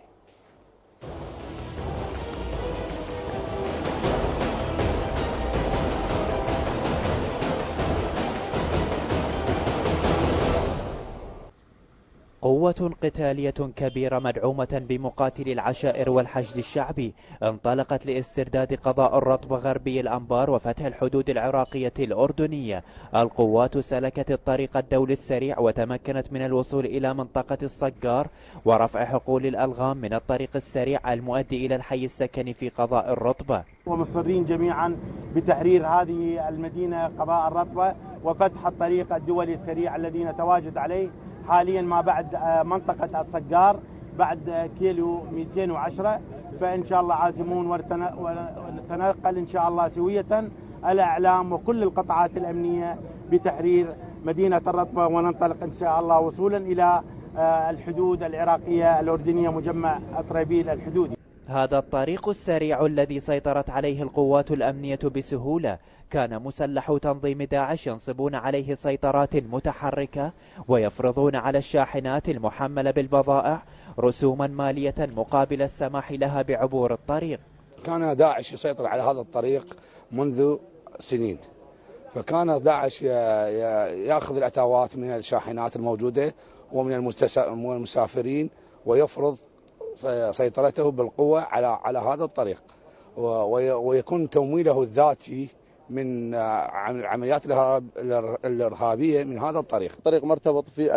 قوة قتالية كبيرة مدعومة بمقاتلي العشائر والحشد الشعبي انطلقت لاسترداد قضاء الرطب غربي الأنبار وفتح الحدود العراقية الأردنية. القوات سلكت الطريق الدولي السريع وتمكنت من الوصول إلى منطقة الصقار ورفع حقول الألغام من الطريق السريع المؤدي إلى الحي السكني في قضاء الرطبة. ومصرين جميعا بتحرير هذه المدينة قضاء الرطبة وفتح الطريق الدولي السريع الذي نتواجد عليه حاليا ما بعد منطقة الصقار بعد كيلو مئتين وعشرة، فإن شاء الله عازمون ونتنقل إن شاء الله سوية الإعلام وكل القطاعات الأمنية بتحرير مدينة الرطبة، وننطلق إن شاء الله وصولا إلى الحدود العراقية الأردنية مجمع أطرابيل الحدودي. هذا الطريق السريع الذي سيطرت عليه القوات الأمنية بسهولة كان مسلحو تنظيم داعش ينصبون عليه سيطرات متحركة ويفرضون على الشاحنات المحملة بالبضائع رسوما مالية مقابل السماح لها بعبور الطريق. كان داعش يسيطر على هذا الطريق منذ سنين، فكان داعش يأخذ الأتاوات من الشاحنات الموجودة ومن المسافرين ويفرض سيطرته بالقوة على على هذا الطريق، ويكون تمويله الذاتي من عمليات الإرهابية من هذا الطريق. الطريق مرتبط في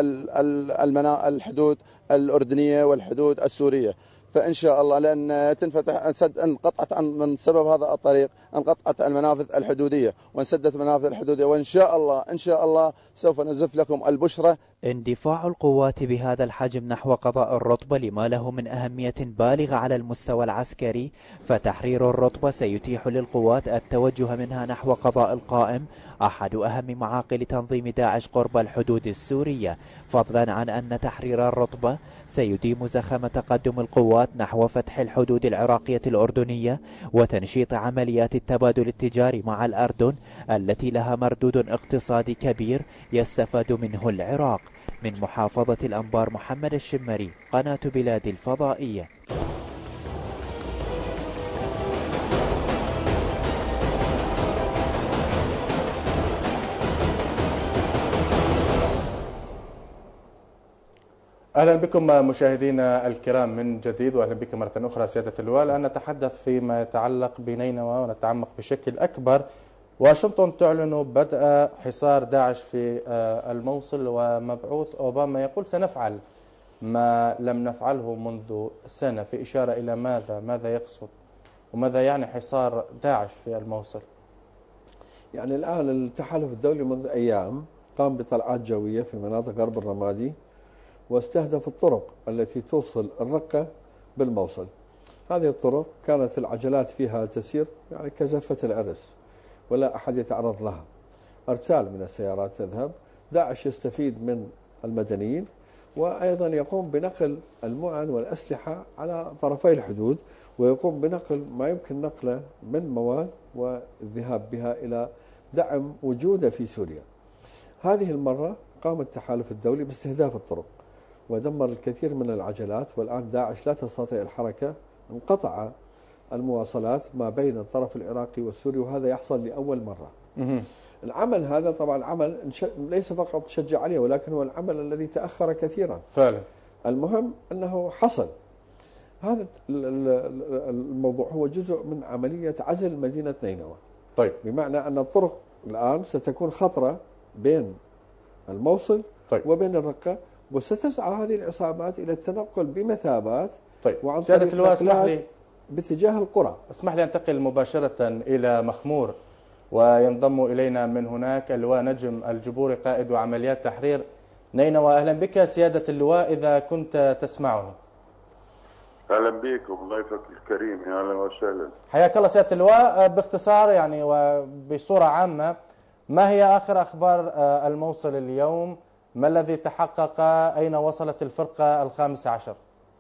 الحدود الأردنية والحدود السورية، فإن شاء الله لأن تنفتح انقطعت من سبب هذا الطريق انقطعت المنافذ الحدودية وانسدت المنافذ الحدودية، وإن شاء الله إن شاء الله سوف نزف لكم البشرة. اندفاع القوات بهذا الحجم نحو قضاء الرطبة لما له من أهمية بالغة على المستوى العسكري، فتحرير الرطبة سيتيح للقوات التوجه منها نحو قضاء القائم، أحد أهم معاقل تنظيم داعش قرب الحدود السورية، فضلا عن أن تحرير الرطبة سيديم زخم تقدم القوات نحو فتح الحدود العراقية الأردنية وتنشيط عمليات التبادل التجاري مع الأردن التي لها مردود اقتصادي كبير يستفاد منه العراق. من محافظة الأنبار محمد الشمري، قناة بلاد الفضائية. أهلا بكم مشاهدينا الكرام من جديد، وأهلا بكم مرة أخرى سيادة اللواء. الآن نتحدث فيما يتعلق بنينوى ونتعمق بشكل أكبر. واشنطن تعلن بدء حصار داعش في الموصل، ومبعوث أوباما يقول سنفعل ما لم نفعله منذ سنة، في إشارة إلى ماذا؟ ماذا يقصد؟ وماذا يعني حصار داعش في الموصل؟ يعني الآن التحالف الدولي منذ أيام قام بطلعات جوية في مناطق غرب الرمادي واستهدف الطرق التي توصل الرقة بالموصل. هذه الطرق كانت العجلات فيها تسير يعني كزفة العرس ولا أحد يتعرض لها، أرتال من السيارات تذهب. داعش يستفيد من المدنيين وأيضا يقوم بنقل المعن والأسلحة على طرفي الحدود، ويقوم بنقل ما يمكن نقله من مواد والذهاب بها إلى دعم وجوده في سوريا. هذه المرة قام التحالف الدولي باستهداف الطرق ودمر الكثير من العجلات، والآن داعش لا تستطيع الحركة، انقطع المواصلات ما بين الطرف العراقي والسوري، وهذا يحصل لأول مرة. العمل هذا طبعا عمل ليس فقط نشجع عليه، ولكن هو العمل الذي تأخر كثيرا فعلا. المهم أنه حصل. هذا الموضوع هو جزء من عملية عزل مدينة نينوى. طيب. بمعنى أن الطرق الآن ستكون خطرة بين الموصل طيب. وبين الرقة، وستسعى هذه العصابات إلى التنقل بمثابات. طيب. وعن سيادة اللواء اسمح لي باتجاه القرى. اسمح لي أنتقل مباشرة إلى مخمور، وينضم إلينا من هناك اللواء نجم الجبوري قائد عمليات تحرير نينوى. أهلا بك سيادة اللواء إذا كنت تسمعني. اهلا بك وضيفك الكريم، يا اهلا وسهلا. حياك الله سياده اللواء. باختصار يعني وبصوره عامه، ما هي اخر اخبار الموصل اليوم؟ ما الذي تحقق؟ اين وصلت الفرقه الخامسه عشر؟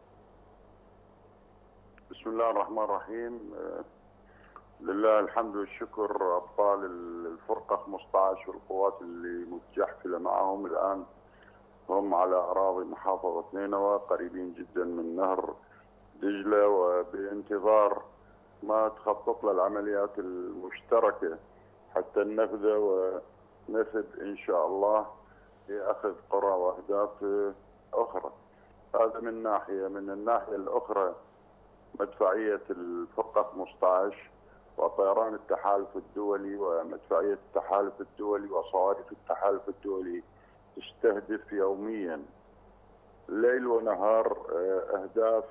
بسم الله الرحمن الرحيم. لله الحمد والشكر. ابطال الفرقه خمسة عشر والقوات اللي متجحفله معهم الان هم على اراضي محافظه نينوى، قريبين جدا من نهر دجلة، وبانتظار ما تخطط للعمليات المشتركة حتى النفذ ونفذ إن شاء الله لأخذ قرى وأهداف أخرى. هذا من ناحية. من الناحية الأخرى مدفعية الفرقة خمسة عشر وطيران التحالف الدولي ومدفعية التحالف الدولي وصواريخ التحالف الدولي تستهدف يوميا ليل ونهار أهداف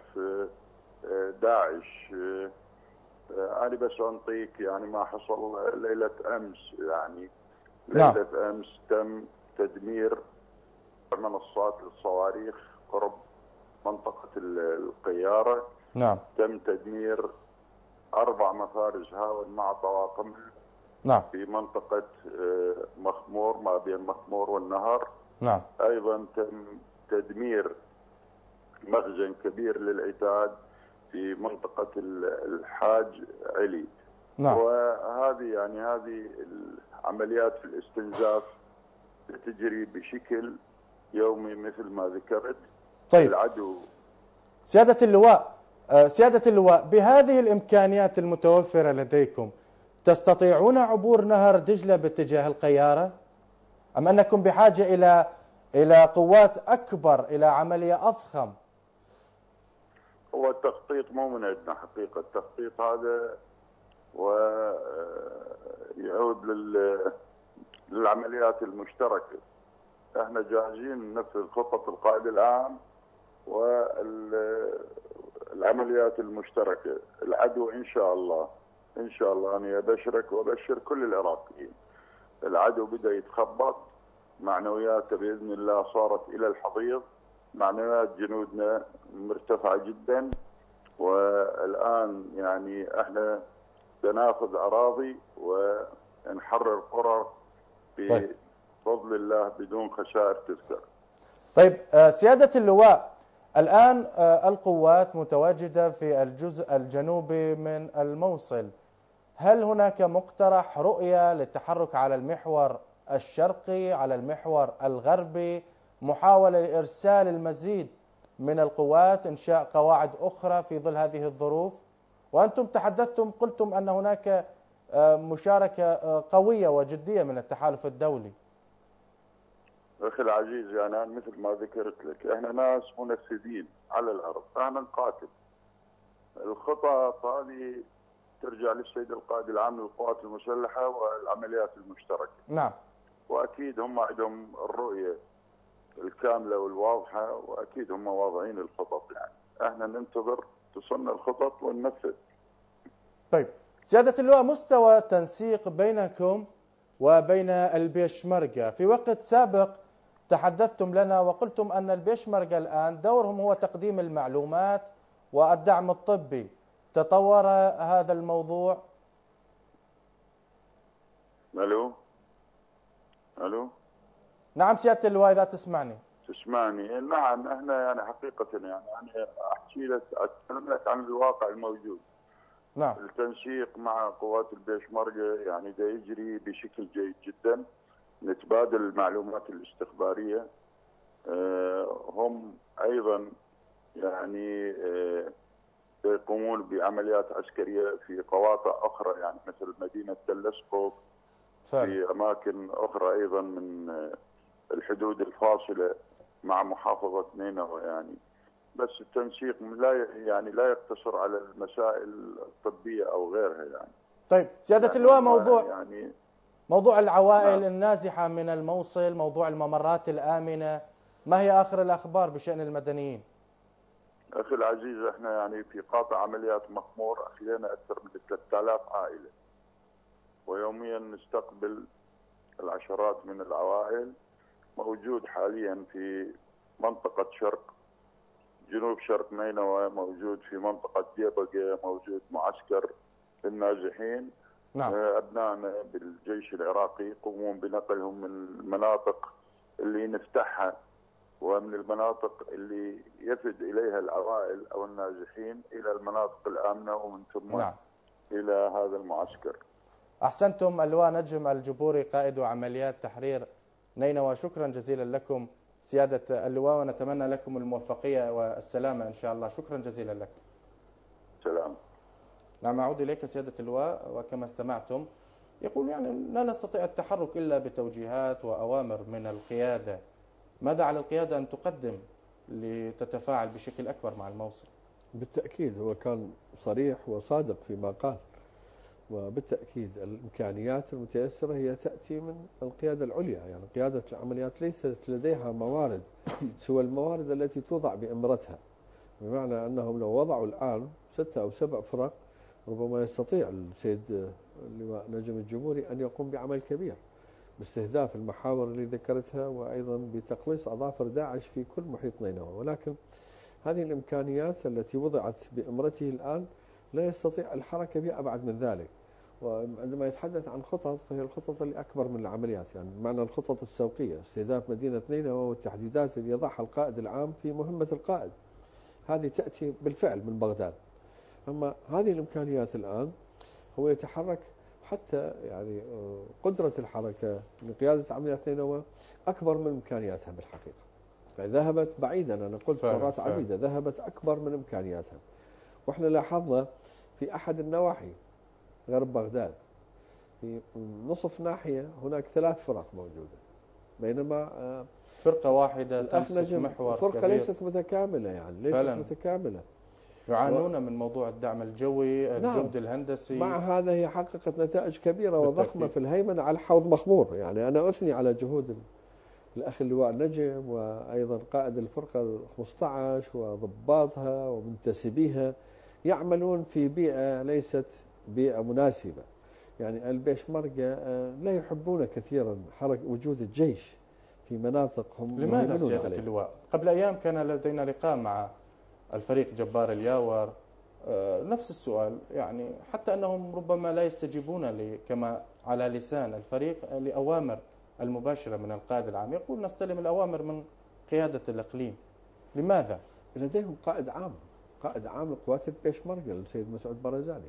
داعش. أنا بس أنطيك يعني ما حصل ليلة أمس. يعني ليلة نعم. أمس تم تدمير منصات الصواريخ قرب منطقة القيارة. نعم. تم تدمير أربع مفارز هاون مع طواقم نعم. في منطقة مخمور ما بين مخمور والنهر. نعم. أيضا تم تدمير مخزن كبير للعتاد في منطقة الحاج علي. نعم. وهذه يعني هذه العمليات في الاستنزاف تجري بشكل يومي مثل ما ذكرت. طيب. العدو. سيادة اللواء سيادة اللواء بهذه الإمكانيات المتوفرة لديكم تستطيعون عبور نهر دجلة باتجاه القيارة؟ أم أنكم بحاجة إلى إلى قوات أكبر، إلى عملية أضخم؟ هو التخطيط مو من عندنا حقيقة. التخطيط هذا ويعود للعمليات المشتركة. احنا جاهزين ننفذ خطة القائد العام والعمليات المشتركة. العدو إن شاء الله إن شاء الله أنا أبشرك وأبشر كل العراقيين، العدو بدأ يتخبط، معنوياته بإذن الله صارت إلى الحضيض، معنويات جنودنا مرتفعة جدا، والآن يعني احنا سناخذ أراضي ونحرر قرى بفضل الله بدون خسائر تذكر. طيب سيادة اللواء، الآن القوات متواجدة في الجزء الجنوبي من الموصل، هل هناك مقترح رؤية للتحرك على المحور الشرقي، على المحور الغربي، محاولة لإرسال المزيد من القوات، إنشاء قواعد أخرى في ظل هذه الظروف؟ وأنتم تحدثتم قلتم أن هناك مشاركة قوية وجدية من التحالف الدولي. أخي العزيز، يعني أنا مثل ما ذكرت لك احنا ناس منفذين على الأرض، احنا نقاتل. الخطط هذه ترجع للسيد القائد العام للقوات المسلحة والعمليات المشتركة. نعم. وأكيد هم عندهم الرؤية الكاملة والواضحة، وأكيد هم واضعين الخطط. يعني احنا ننتظر تصلنا الخطط وننفذ. طيب سيادة اللواء، مستوى تنسيق بينكم وبين البيشمركة، في وقت سابق تحدثتم لنا وقلتم أن البيشمركة الآن دورهم هو تقديم المعلومات والدعم الطبي، تطور هذا الموضوع؟ الو الو نعم سيادة اللواء إذا تسمعني. تسمعني؟ نعم، احنا يعني حقيقة يعني انا احكي لك اتكلم لك عن الواقع الموجود. نعم. التنسيق مع قوات البيشمركة يعني ده يجري بشكل جيد جدا، نتبادل المعلومات الاستخبارية. أه هم ايضا يعني أه يقومون بعمليات عسكرية في قواطع اخرى، يعني مثل مدينة تلسقوب، في اماكن اخرى ايضا من الحدود الفاصلة مع محافظة نينوى يعني. بس التنسيق لا يعني لا يقتصر على المسائل الطبية او غيرها يعني. طيب سيادة يعني اللواء، موضوع يعني موضوع العوائل نعم. النازحة من الموصل، موضوع الممرات الآمنة، ما هي آخر الأخبار بشأن المدنيين؟ أخي العزيز، احنا يعني في قاطع عمليات مخمور أخذنا أكثر من ثلاثة آلاف عائلة، ويوميا نستقبل العشرات من العوائل. موجود حاليا في منطقة شرق جنوب شرق نينوى، موجود في منطقة ديبقة، موجود معسكر النازحين. نعم. أبنائنا بالجيش العراقي يقومون بنقلهم من المناطق اللي نفتحها ومن المناطق اللي يفد إليها العوائل أو النازحين إلى المناطق الآمنة، ومن ثم نعم. إلى هذا المعسكر. أحسنتم. اللواء نجم الجبوري قائد عمليات تحرير نينوى، شكرا جزيلا لكم سيادة اللواء، ونتمنى لكم الموفقية والسلامة إن شاء الله. شكرا جزيلا لك. سلام. نعم، أعود إليك سيادة اللواء. وكما استمعتم يقول يعني لا نستطيع التحرك إلا بتوجيهات وأوامر من القيادة. ماذا على القيادة أن تقدم لتتفاعل بشكل أكبر مع الموصل؟ بالتأكيد هو كان صريح وصادق فيما قال، وبالتأكيد الإمكانيات المتيسرة هي تأتي من القيادة العليا. يعني قيادة العمليات ليست لديها موارد سوى الموارد التي توضع بإمرتها، بمعنى أنهم لو وضعوا الآن ستة أو سبع فرق ربما يستطيع السيد اللواء نجم الجبوري أن يقوم بعمل كبير باستهداف المحاور اللي ذكرتها، وأيضا بتقليص أظافر داعش في كل محيط نينوى. ولكن هذه الإمكانيات التي وضعت بإمرته الآن لا يستطيع الحركة بها أبعد من ذلك. وعندما يتحدث عن خطط فهي الخطط اللي أكبر من العمليات، يعني بمعنى الخطط السوقية، استهداف مدينة نينوى والتحديدات اللي يضعها القائد العام في مهمة القائد، هذه تأتي بالفعل من بغداد. أما هذه الإمكانيات الآن هو يتحرك، حتى يعني قدرة الحركة لقيادة عمليات نينوى أكبر من إمكانياتها بالحقيقة. ذهبت بعيدا، أنا قلت مرات عديدة ذهبت أكبر من إمكانياتها. وإحنا لاحظنا في أحد النواحي غرب بغداد في نصف ناحية هناك ثلاث فرق موجودة، بينما فرقة واحدة تمسك محور فرقة كبير. ليست متكاملة، يعني ليست فعلا متكاملة. يعانون و... من موضوع الدعم الجوي، الجهد نعم. الهندسي. مع هذا هي حققت نتائج كبيرة وضخمة في الهيمنة على حوض مخمور. يعني أنا أثني على جهود الأخ اللواء نجم وأيضا قائد الفرقة خمسة عشر وضباطها ومنتسبيها، يعملون في بيئة ليست بيئة مناسبة. يعني البيشمركة لا يحبون كثيرا حركة وجود الجيش في مناطق هم لماذا سيادة اللواء؟ قبل أيام كان لدينا لقاء مع الفريق جبار الياور، نفس السؤال، يعني حتى أنهم ربما لا يستجيبون كما على لسان الفريق لأوامر المباشرة من القائد العام. يقول نستلم الأوامر من قيادة الإقليم. لماذا؟ لديهم قائد عام، قائد عام لقوات البيشمركة السيد مسعود برزاني،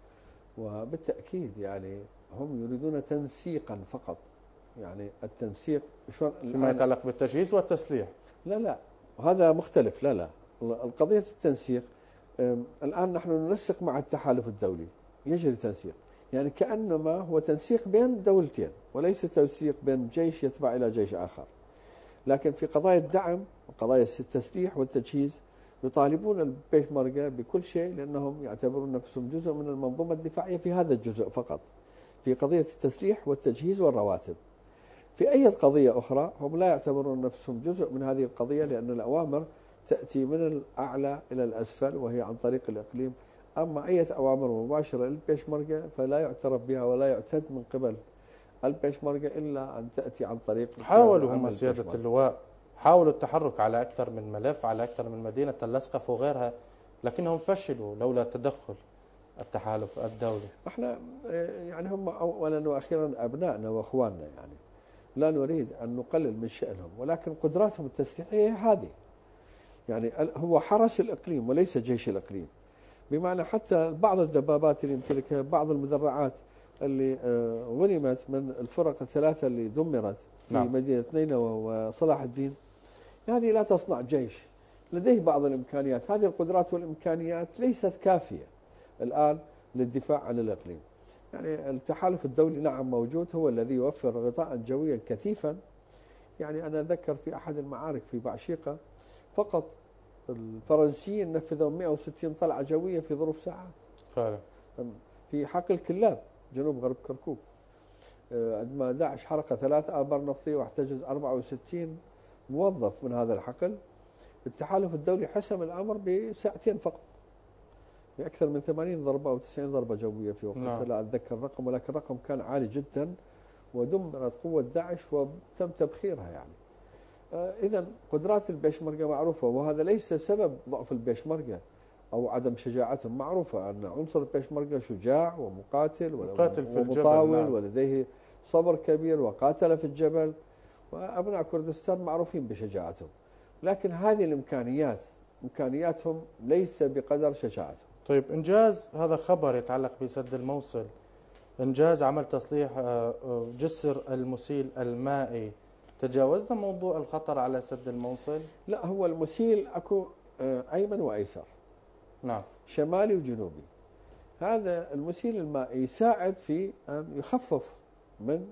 وبالتأكيد يعني هم يريدون تنسيقا فقط. يعني التنسيق شلون فيما يتعلق بالتجهيز والتسليح؟ لا لا هذا مختلف. لا لا القضية التنسيق الآن نحن ننسق مع التحالف الدولي، يجري تنسيق، يعني كأنما هو تنسيق بين دولتين وليس تنسيق بين جيش يتبع إلى جيش آخر. لكن في قضايا الدعم وقضايا التسليح والتجهيز يطالبون البيشمركة بكل شيء، لأنهم يعتبرون نفسهم جزء من المنظومة الدفاعية في هذا الجزء فقط، في قضية التسليح والتجهيز والرواتب. في أي قضية أخرى هم لا يعتبرون نفسهم جزء من هذه القضية، لأن الأوامر تأتي من الأعلى إلى الأسفل وهي عن طريق الإقليم. أما أي أوامر مباشرة للبيشمركة فلا يعترف بها ولا يعتد من قبل البيشمركة إلا أن تأتي عن طريق. حاولوا هم سيادة اللواء، حاولوا التحرك على أكثر من ملف، على أكثر من مدينة، تلسقف وغيرها، لكنهم فشلوا لولا تدخل التحالف الدولي. احنا يعني هم اولا واخيرا ابنائنا واخواننا، يعني لا نريد ان نقلل من شأنهم، ولكن قدراتهم التسليحيه هذه. يعني هو حرس الاقليم وليس جيش الاقليم، بمعنى حتى بعض الدبابات اللي يمتلكها، بعض المدرعات اللي غنمت من الفرق الثلاثه اللي دمرت في نعم. مدينه نينوى وصلاح الدين، هذه لا تصنع جيش، لديه بعض الامكانيات. هذه القدرات والامكانيات ليست كافيه الآن للدفاع عن الإقليم. يعني التحالف الدولي نعم موجود، هو الذي يوفر غطاء جويا كثيفا. يعني أنا أذكر في أحد المعارك في بعشيقة فقط الفرنسيين نفذوا مئة وستين طلعة جوية في ظروف ساعات. فعلا. في حقل كلاب جنوب غرب كركوك، عندما داعش حرق ثلاث آبار نفطية واحتجز أربعة وستين موظف من هذا الحقل، التحالف الدولي حسم الأمر بساعتين فقط، بأكثر من ثمانين ضربة أو تسعين ضربة جوية في وقتها. نعم. لا أتذكر الرقم، ولكن الرقم كان عالي جدا، ودمرت قوة داعش وتم تبخيرها. يعني آه إذا قدرات البيشمركة معروفة، وهذا ليس سبب ضعف البيشمركة أو عدم شجاعتهم. معروفة أن عنصر البيشمركة شجاع ومقاتل ومطاول، نعم. ولديه صبر كبير، وقاتل في الجبل، وأبناء كردستان معروفين بشجاعتهم. لكن هذه الإمكانيات إمكانياتهم ليس بقدر شجاعتهم. طيب، إنجاز هذا خبر يتعلق بسد الموصل، إنجاز عمل تصليح جسر المسيل المائي، تجاوزنا موضوع الخطر على سد الموصل؟ لا، هو المسيل أكو أيمن وأيسر، نعم، شمالي وجنوبي. هذا المسيل المائي يساعد في أن يخفف من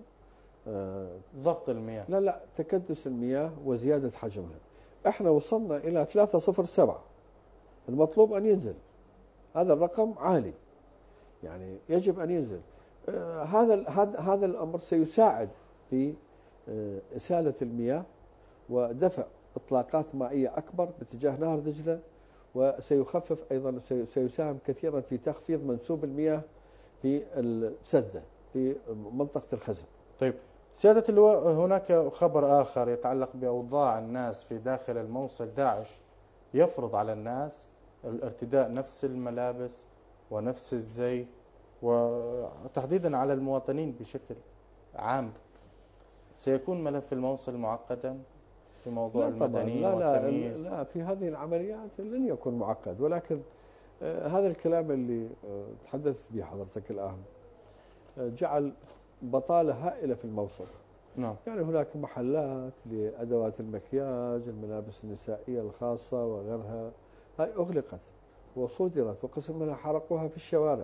ضغط المياه، لا لا تكدس المياه وزيادة حجمها. احنا وصلنا إلى ثلاثة صفر سبعة، المطلوب أن ينزل، هذا الرقم عالي، يعني يجب أن ينزل. آه هذا هذا الأمر سيساعد في آه إسالة المياه ودفع إطلاقات مائية أكبر باتجاه نهر دجلة، وسيخفف أيضا، سيساهم كثيرا في تخفيض منسوب المياه في السدة في منطقة الخزن. طيب سيادة اللواء، هناك خبر آخر يتعلق بأوضاع الناس في داخل الموصل. داعش يفرض على الناس الارتداء نفس الملابس ونفس الزي، وتحديدا على المواطنين بشكل عام. سيكون ملف الموصل معقدا في موضوع المدنيين لا والتمييز؟ لا, لا في هذه العمليات لن يكون معقد، ولكن آه هذا الكلام اللي آه تحدثت به حضرتك الآن آه جعل بطالة هائلة في الموصل. نعم. يعني هناك محلات لأدوات المكياج، الملابس النسائية الخاصة وغيرها، هاي أغلقت وصدرت، وقسم منها حرقوها في الشوارع،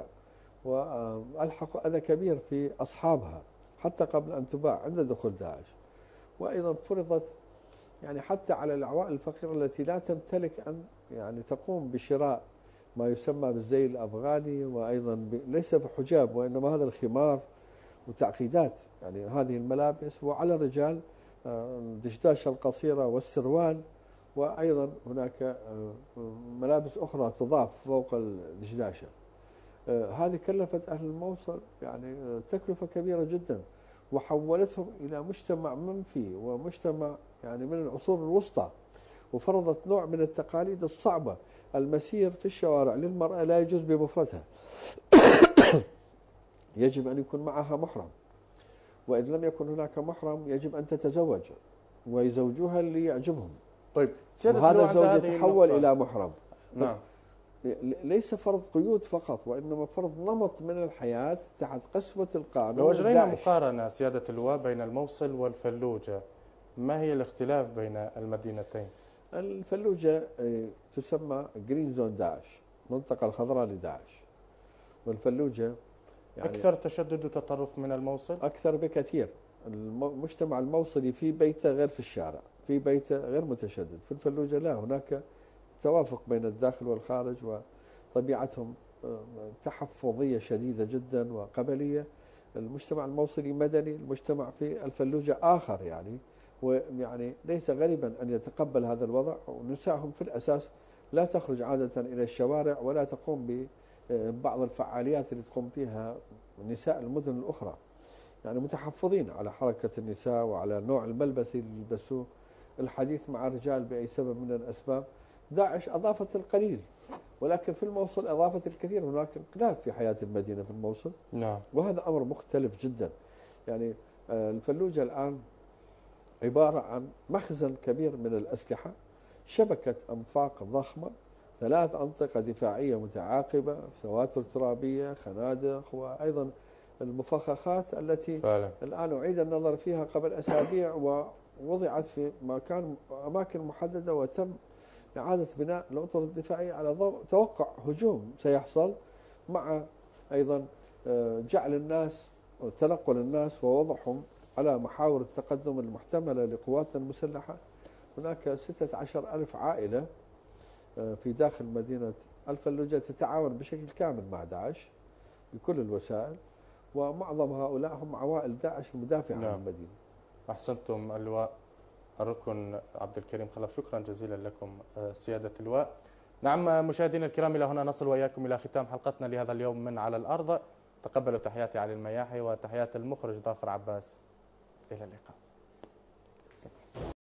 وألحقوا أذى كبير في أصحابها حتى قبل أن تباع عند دخول داعش. وأيضا فرضت يعني حتى على العوائل الفقيرة التي لا تمتلك أن يعني تقوم بشراء ما يسمى بالزي الأفغاني، وأيضا ليس بحجاب وإنما هذا الخمار وتعقيدات، يعني هذه الملابس. وعلى الرجال الدشداشة القصيرة والسروال، وأيضا هناك ملابس أخرى تضاف فوق الدشداشة. هذه كلفت أهل الموصل يعني تكلفة كبيرة جدا، وحولتهم إلى مجتمع منفي ومجتمع يعني من العصور الوسطى، وفرضت نوع من التقاليد الصعبة. المسير في الشوارع للمرأة لا يجوز بمفردها، يجب أن يكون معها محرم، وإذا لم يكن هناك محرم يجب أن تتزوج ويزوجوها اللي يعجبهم. طيب وهذا الزوج يتحول إلى محرم. نعم. ليس فرض قيود فقط، وإنما فرض نمط من الحياة تحت قسوة القانون. لو أجرينا مقارنة سيادة اللواء بين الموصل والفلوجة، ما هي الاختلاف بين المدينتين؟ الفلوجة تسمى جرين زون داعش، منطقة الخضراء لداعش، والفلوجة يعني أكثر تشدد وتطرف من الموصل؟ أكثر بكثير. المجتمع الموصلي في بيته غير في الشارع، في بيته غير متشدد. في الفلوجة لا، هناك توافق بين الداخل والخارج، وطبيعتهم تحفظية شديدة جدا وقبلية. المجتمع الموصلي مدني، المجتمع في الفلوجة آخر يعني، ويعني ليس غريبا أن يتقبل هذا الوضع. ونسائهم في الأساس لا تخرج عادة إلى الشوارع ولا تقوم ببعض الفعاليات اللي تقوم فيها نساء المدن الأخرى، يعني متحفظين على حركة النساء وعلى نوع الملبس اللي يلبسوه، الحديث مع الرجال بأي سبب من الأسباب. داعش أضافت القليل ولكن في الموصل أضافت الكثير. هناك انقلاب في حياة المدينة في الموصل، نعم. وهذا أمر مختلف جدا. يعني الفلوجة الآن عبارة عن مخزن كبير من الأسلحة، شبكة أنفاق ضخمة، ثلاث أنطقة دفاعية متعاقبة، سواتر ترابية، خنادق، وأيضا المفخخات التي فعلا. الآن أعيد النظر فيها قبل أسابيع ووضعت في مكان أماكن محددة، وتم إعادة بناء الأطر الدفاعية على ضوء توقع هجوم سيحصل، مع أيضا جعل الناس وتنقل الناس ووضعهم على محاور التقدم المحتملة لقواتنا المسلحة. هناك ستة عشر ألف عائلة في داخل مدينة الفلوجة تتعاون بشكل كامل مع داعش بكل الوسائل، ومعظم هؤلاء هم عوائل داعش المدافعة نعم. عن المدينة. أحسنتم اللواء الركن عبد الكريم خلف، شكرا جزيلا لكم سيادة اللواء. نعم مشاهدينا الكرام، إلى هنا نصل وإياكم إلى ختام حلقتنا لهذا اليوم من على الأرض. تقبلوا تحياتي علي المياحي وتحيات المخرج ظافر عباس، إلى اللقاء.